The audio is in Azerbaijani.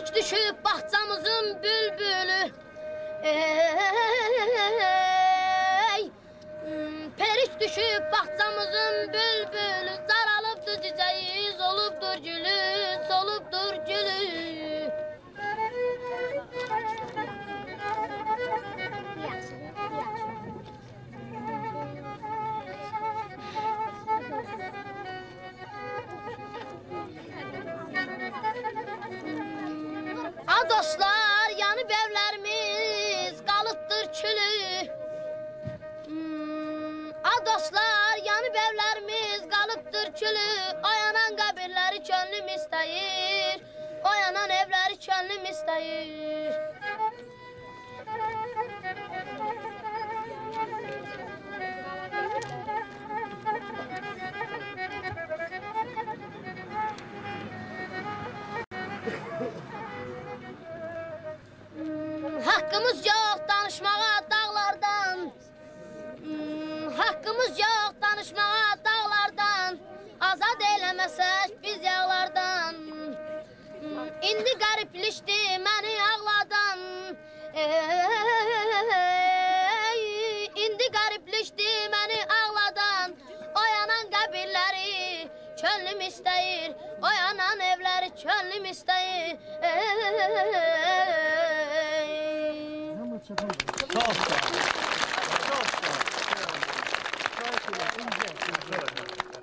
Periç düşüp bahçamızın bülbülü. Periç düşüp bahçamızın bülbülü. Saralıptır çiçeği, soluptur gülü, soluptur gülü. A dostlar, yanıb evlərimiz, qalıbdır külü. A dostlar, yanıb evlərimiz, qalıbdır külü. Oyanan qəbirləri könlüm istəyir, oyanan evləri könlüm istəyir. Hakkımız yok danışmağa dağlardan. Hakkımız yok danışmağa dağlardan. Azad eyləməsək biz yağlardan. İndi qəriblikdi məni ağladan. İndi qəriblikdi məni ağladan. Oyanan qəbirləri könlüm istəyir, oyanan evləri könlüm istəyir. Çok sağ ol. Çok sağ ol.